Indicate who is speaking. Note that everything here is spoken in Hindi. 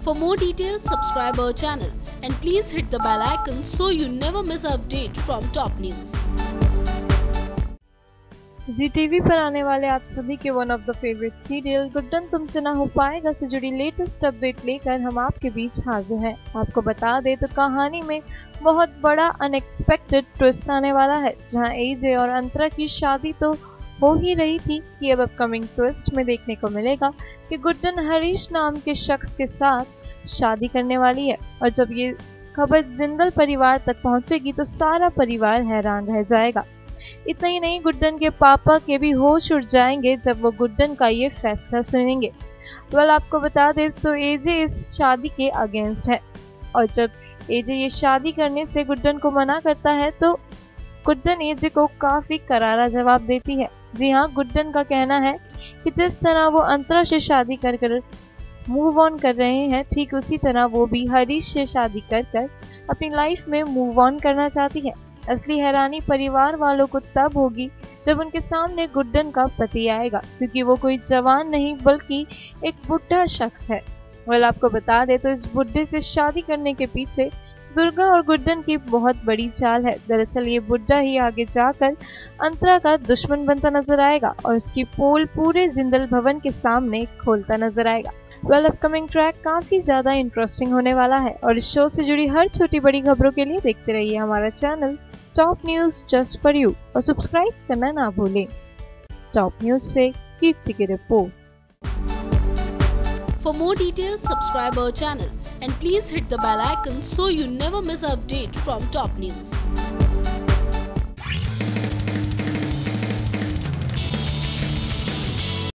Speaker 1: For more details, subscribe our channel and please hit the bell icon so you never miss an update from top news.
Speaker 2: Zee TV पर आने वाले आप सभी के one of the favourite serial Guddan तुमसे ना हो पाएगा से जुड़ी लेटेस्ट अपडेट लेकर हम आपके बीच हाजिर हैं। आपको बता दें तो कहानी में बहुत बड़ा अनएक्सपेक्टेड ट्विस्ट आने वाला है, जहां एजे और अंतरा की शादी तो हो ही रही थी कि अब अपकमिंग ट्विस्ट में देखने को मिलेगा कि गुड्डन हरीश नाम के शख्स के साथ शादी करने वाली है। और जब ये खबर जिंदल परिवार तक पहुंचेगी तो सारा परिवार हैरान रह जाएगा। इतना ही नहीं, गुड्डन के पापा के भी होश उड़ जाएंगे जब वो गुड्डन का ये फैसला सुनेंगे। आपको बता दें तो एजे इस शादी के अगेंस्ट है और जब एजे ये शादी करने से गुड्डन को मना करता है तो गुड्डन एजे को काफी करारा जवाब देती है। जी हाँ, गुड्डन का कहना है कि जिस तरह वो अंतरा से शादी कर कर मूव ऑन कर रहे हैं, ठीक उसी तरह वो भी हरीश से शादी कर कर अपनी लाइफ में मूव ऑन करना चाहती है। असली हैरानी परिवार वालों को तब होगी जब उनके सामने गुड्डन का पति आएगा, क्योंकि वो कोई जवान नहीं बल्कि एक बुढ़ा शख्स है। आपको बता दे तो इस बुढ़े से शादी करने के पीछे दुर्गा और गुड्डन की बहुत बड़ी चाल है। दरअसल ये बुढ़ा ही आगे जाकर अंतरा का दुश्मन बनता नजर आएगा और उसकी पोल पूरे जिंदल भवन के सामने खोलता नजर आएगा। अपकमिंग ट्रैक काफी ज्यादा इंटरेस्टिंग होने वाला है और इस शो से जुड़ी हर छोटी बड़ी खबरों के लिए देखते रहिए हमारा channel top news just for you और सब्सक्राइब करना ना भूलें। टॉप न्यूज से कीर्ति की रिपोर्ट।
Speaker 1: For more details, subscribe our channel and please hit the bell icon so you never miss an update from top news.